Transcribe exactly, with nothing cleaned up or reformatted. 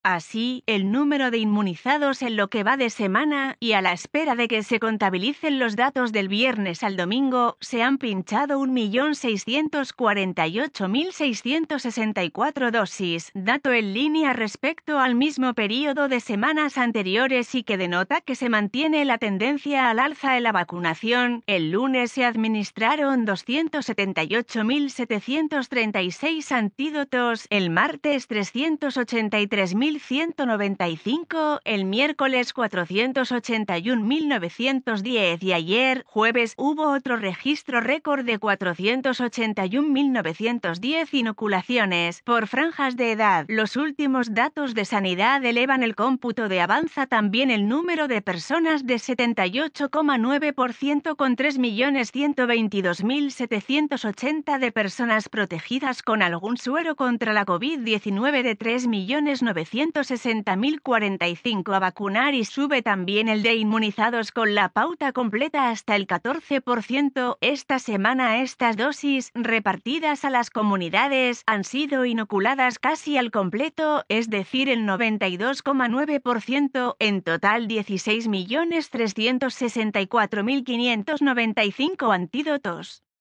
Así, el número de inmunizados en lo que va de semana y a la espera de que se contabilicen los datos del viernes al domingo, se han pinchado un millón seiscientos cuarenta y ocho mil seiscientos sesenta y cuatro dosis, dato en línea respecto al mismo periodo de semanas anteriores y que denota que se mantiene la tendencia al alza en la vacunación. El lunes se administraron doscientos setenta y ocho mil setecientos treinta y seis antídotos, el martes trescientos ochenta y tres mil ciento noventa y cinco, el miércoles cuatrocientos ochenta y un mil novecientos diez y ayer, jueves, hubo otro registro récord de cuatrocientos ochenta y un mil novecientos diez inoculaciones. Por franjas de edad, los últimos datos de sanidad elevan el cómputo de Avanza también el número de personas de setenta y ocho coma nueve por ciento con tres millones ciento veintidós mil setecientos ochenta de personas protegidas con algún suero contra la COVID diecinueve de tres millones novecientos sesenta mil cuarenta y cinco a vacunar y sube también el de inmunizados con la pauta completa hasta el catorce por ciento. Esta semana estas dosis, repartidas a las comunidades, han sido inoculadas casi al completo, es decir, el noventa y dos coma nueve por ciento, en total dieciséis millones trescientos sesenta y cuatro mil quinientos noventa y cinco antídotos.